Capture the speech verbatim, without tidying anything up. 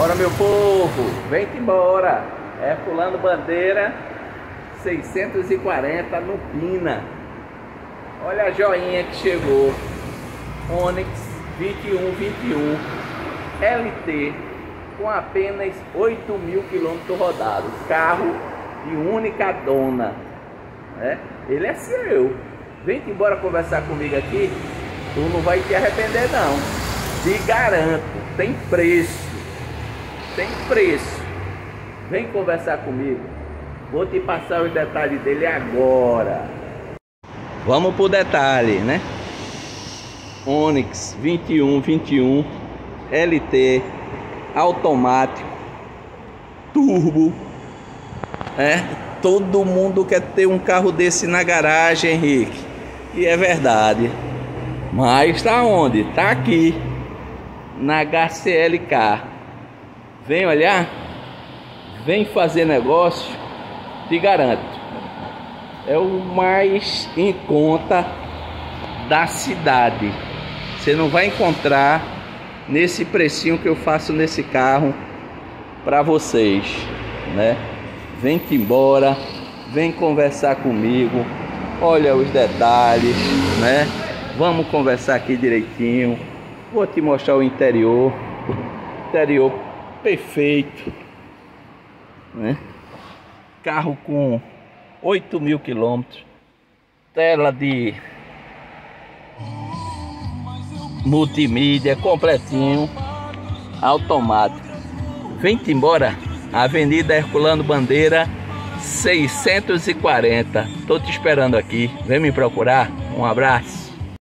Bora, meu povo, vem embora. É pulando bandeira seiscentos e quarenta no Pina. Olha a joinha que chegou. Onix vinte e um vinte e um L T com apenas oito mil quilômetros rodados. Carro de única dona, né? Ele é seu. Vem embora conversar comigo aqui. Tu não vai te arrepender não. Te garanto. Tem preço. Tem preço. Vem conversar comigo. Vou te passar os detalhes dele agora. Vamos pro detalhe, né? Onix vinte e um vinte e um L T automático, turbo. É, todo mundo quer ter um carro desse na garagem, Henrique. E é verdade. Mas tá onde? Tá aqui na H C L K. Vem olhar, vem fazer negócio, te garanto. É o mais em conta da cidade. Você não vai encontrar nesse precinho que eu faço nesse carro para vocês, né? Vem-te embora, vem conversar comigo. Olha os detalhes, né? Vamos conversar aqui direitinho. Vou te mostrar o interior. Interior perfeito, né? Carro com oito mil quilômetros. Tela de multimídia completinho, automático. Vem-te embora. Avenida Herculano Bandeira seiscentos e quarenta. Tô te esperando aqui. Vem me procurar. Um abraço.